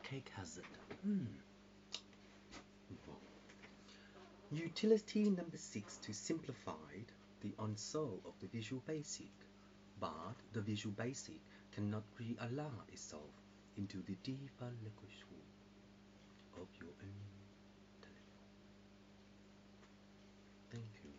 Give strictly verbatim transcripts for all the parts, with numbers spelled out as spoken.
cake hazard. Hmm. Utility number six to simplify the unsolved of the Visual Basic, but the Visual Basic cannot realign itself into the deeper language of your own telephone. Thank you.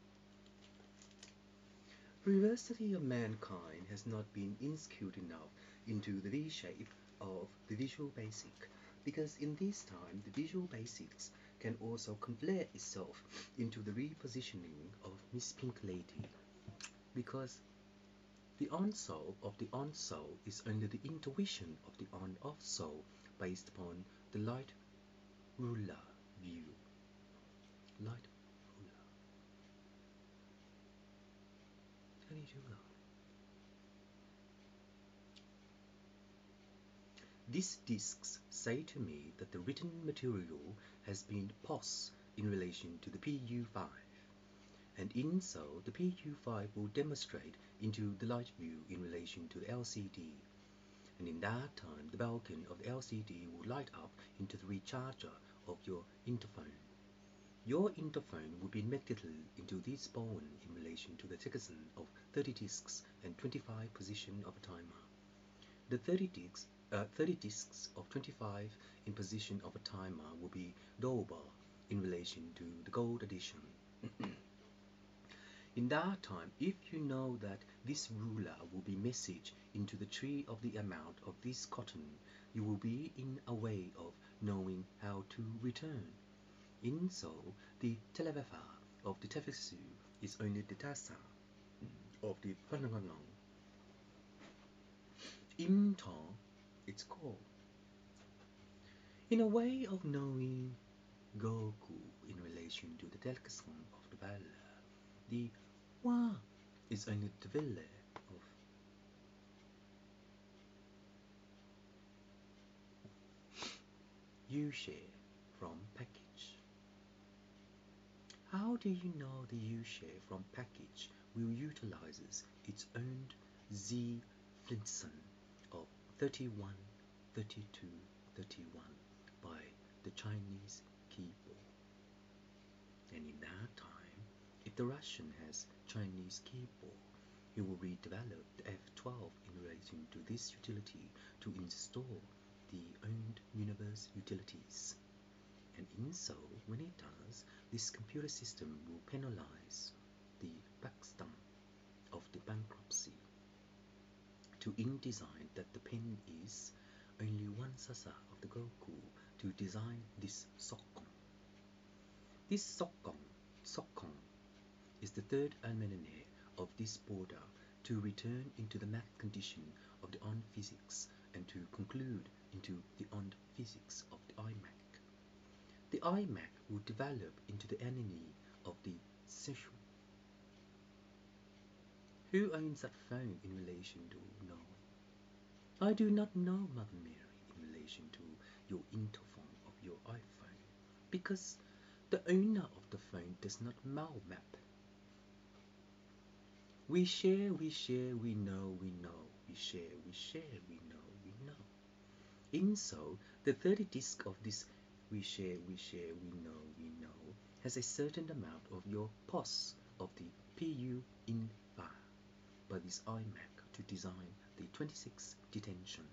Previous study of mankind has not been inskilled enough into the V-shape of the Visual Basic, because in this time the Visual Basics can also complete itself into the repositioning of Miss Pink Lady, because the on-soul of the on-soul is only the intuition of the on-off soul based upon the light ruler view. Light ruler. How do you do that? These discs say to me that the written material has been paused in relation to the P U five, and in so the P U five will demonstrate into the light view in relation to the L C D, and in that time the beacon of the L C D will light up into the recharger of your interphone. Your interphone will be immediately into this bone in relation to the section of thirty discs and twenty-five position of a timer. The thirty discs, uh, thirty discs of twenty-five in position of a timer will be double in relation to the gold edition. In that time, if you know that this ruler will be message into the tree of the amount of this cotton, you will be in a way of knowing how to return. In so, the televefa of the tefesu is only the tasa of the pananganong. In Tong, it's called. In a way of knowing Goku in relation to the delicacy of the Bella, the Wa is only the villa of U-share from package. How do you know the U-share from package will utilizes its own Z Flinson of thirty-one, thirty-two, thirty-one by the Chinese keyboard? And in that time, if the Russian has Chinese keyboard, he will redevelop the F twelve in relation to this utility to install the owned universe utilities. And in so, when it does, this computer system will penalize the backstamp of the bankruptcy to InDesign that the pen is only one sasa of the Goku to design this Sokong. This Sokong, Sokong is the third almanene of this border to return into the math condition of the on physics and to conclude into the on physics of the iMac. The iMac will develop into the enemy of the social. Who owns that phone in relation to no? I do not know, Mother Mary, in relation to your interphone of your iPhone, because the owner of the phone does not malmap. We share, we share, we know, we know, we share, we share, we know, we know. In so, the thirty disc of this we share, we share, we know, we know has a certain amount of your P O S of the P U in V A by this iMac to design the twenty-six detention.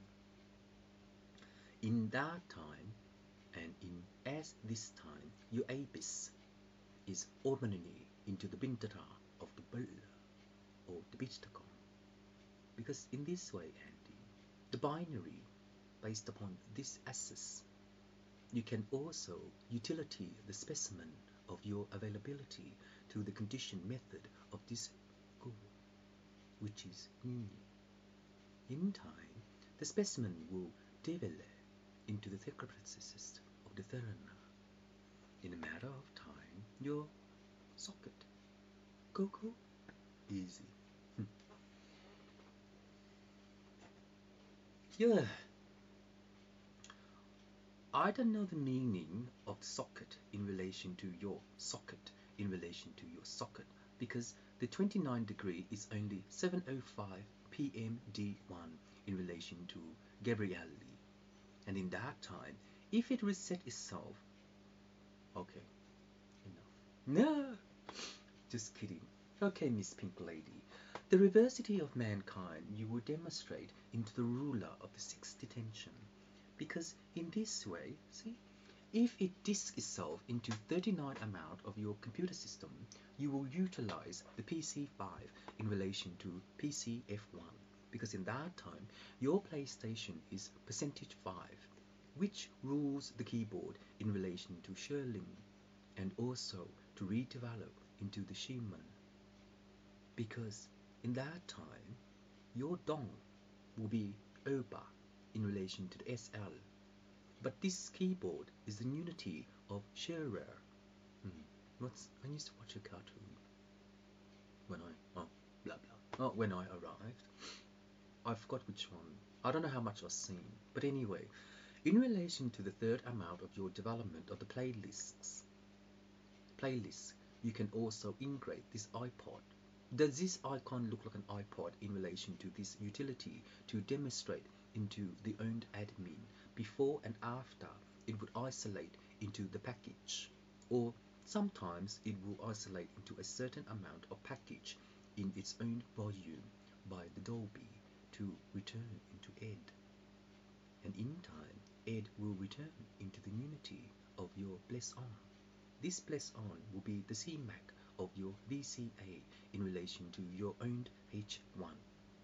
In that time, and in as this time, your abyss is ordinarily into the bintata of the bull or the bitacon. Because in this way, Andy, the binary based upon this access, you can also utility the specimen of your availability to the condition method of this Go, which is Uni. In time, the specimen will develop into the theocrasis of the Therana. In a matter of time, your socket. Goku, easy. Yeah. I don't know the meaning of socket in relation to your socket in relation to your socket, because the twenty-nine degree is only seven oh five p m d one in relation to Gabrielli, And in that time, if it reset itself, okay, enough. No, just kidding. Okay, Miss Pink Lady. The reversity of mankind you will demonstrate into the ruler of the sixth detention. Because in this way, see, if it disks itself into thirty-nine amount of your computer system, you will utilize the P C five in relation to P C F one. Because in that time, your PlayStation is percentage five, which rules the keyboard in relation to Sherlin, and also to redevelop into the Schumann. Because in that time, your dong will be oba in relation to the S L. But this keyboard is the unity of Scherer. Hmm. What's I used to watch a cartoon when I oh blah blah oh when I arrived. I forgot which one. I don't know how much I've seen. But anyway, in relation to the third amount of your development of the playlists, playlists, you can also integrate this iPod. Does this icon look like an iPod in relation to this utility to demonstrate into the owned admin before and after it would isolate into the package, or sometimes it will isolate into a certain amount of package in its own volume by the Dolby to return into ed, and in time ed will return into the unity of your bless on. This bless on will be the C MAC of your V C A in relation to your own H one.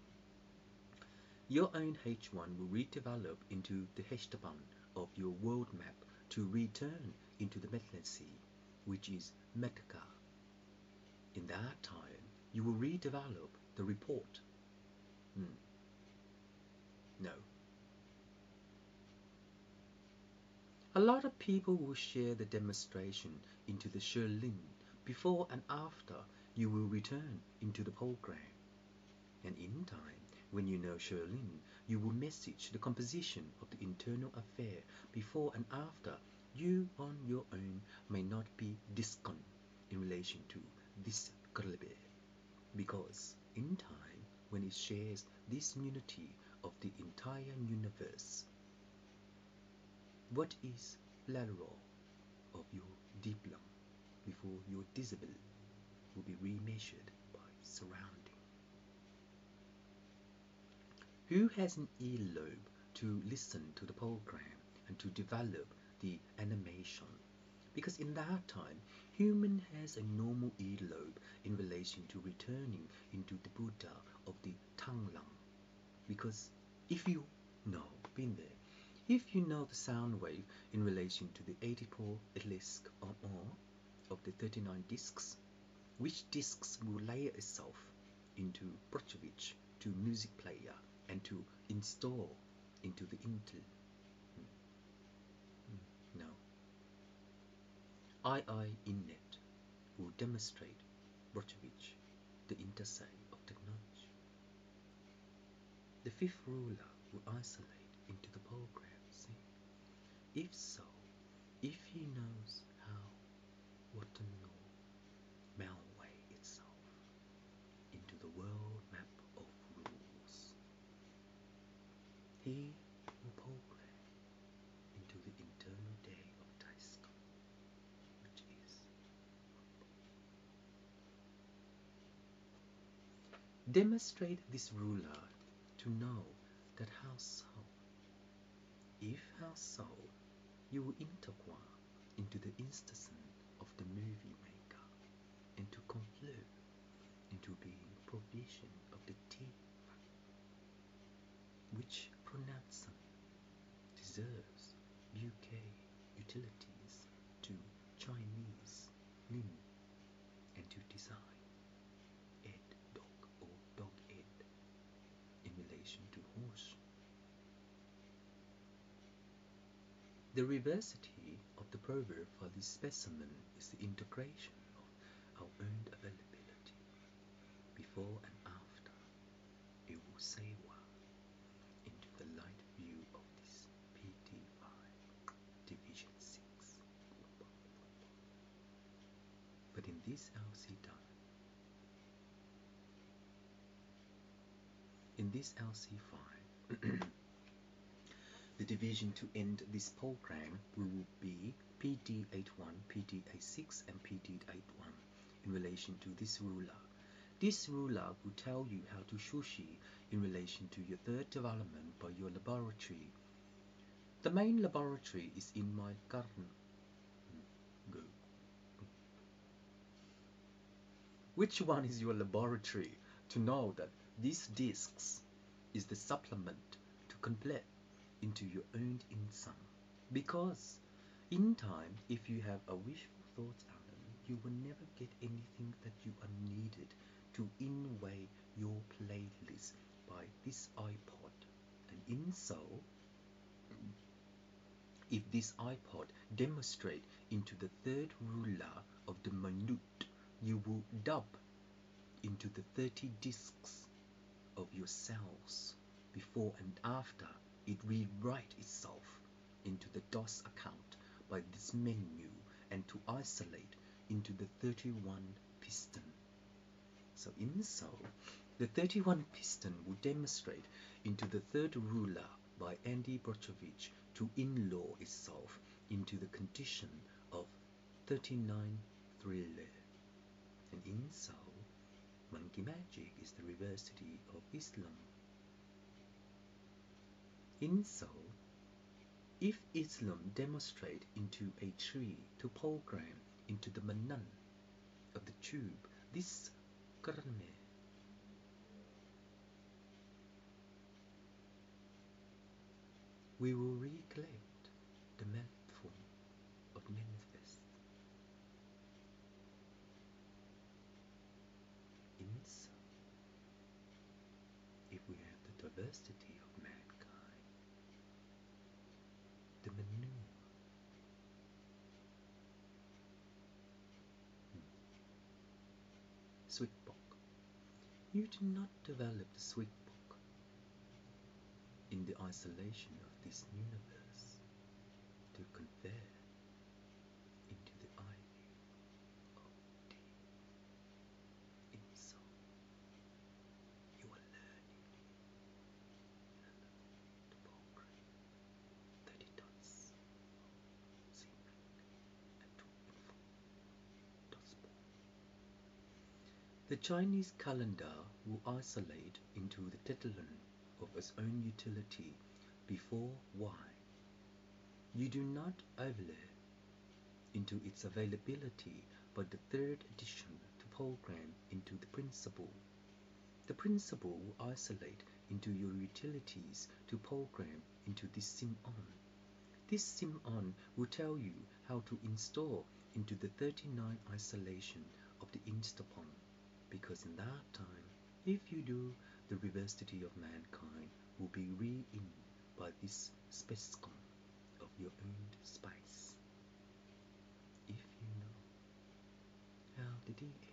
Your own H one will redevelop into the Heshtaban of your world map to return into the Metlacy, which is Metka. In that time, you will redevelop the report. Hmm. No. A lot of people will share the demonstration into the Sherlin before and after you will return into the program. And in time, when you know Sherlin, you will message the composition of the internal affair before and after you on your own may not be discon in relation to this Krlebe. Because in time, when it shares this unity of the entire universe, what is lateral of your diplom before your disable will be remeasured by surrounding? Who has an earlobe to listen to the program and to develop the animation? Because in that time, human has a normal earlobe in relation to returning into the Buddha of the Tanglang. Because if you know, been there, if you know the sound wave in relation to the eighty-four disc or more of the thirty-nine discs, which discs will layer itself into Brochevich to music player and to install into the Intel. No. I I Innet will demonstrate Brochevich, the intersay of technology. The fifth ruler will isolate into the program, see? If so, if he knows how, what to know, malway itself into the world map of rules, he will program into the internal day of Taiska, which is demonstrate this ruler to know that how so. If how so, you will interquire into the instance of the movie maker and to conflude into being provision of the tea, which pronouncement deserves U K utilities to Chinese nin and to design ed dog or dog ed in relation to horse. The reversity of the proverb for this specimen is the integration of our own availability before and after it will say well into the light view of this P T five division six. But in this L C done, in this L C five, the division to end this program will be P D eighty-one, P D eighty-six, and P D eighty-one in relation to this ruler. This ruler will tell you how to sushi in relation to your third development by your laboratory. The main laboratory is in my garden. Go. Which one is your laboratory to know that these discs is the supplement to complete into your own insan? Because in time, if you have a wishful thought, Alan, you will never get anything that you are needed to in-way your playlist by this iPod. And in so, if this iPod demonstrate into the third ruler of the minute, you will dub into the thirty discs of your cells before and after it rewrite itself into the DOS account by this menu and to isolate into the thirty-one piston. So in so, the thirty-one piston will demonstrate into the third ruler by Andy Brochovich to in-law itself into the condition of thirty-nine thriller. And in so, monkey magic is the University of Islam. In so, if Islam demonstrate into a tree to program into the manan of the tube, this karme, we will recollect the mouthful of manifest. In so, if we have the diversity of mankind, the manure, hmm. Sweet book. You do not develop the sweet book in the isolation of this universe to convey into the ivy of the inside. You are learning the program thirty dots, zero, and two info dots born. The Chinese calendar will isolate into the Tetlin of its own utility before Y. You do not overlay into its availability but the third addition to program into the principle. The principle will isolate into your utilities to program into this sim-on. This sim-on will tell you how to install into the thirty-nine isolation of the Instapon, because in that time, if you do, the University of Mankind will be re-in by this spacecom of your own space. If you know how the D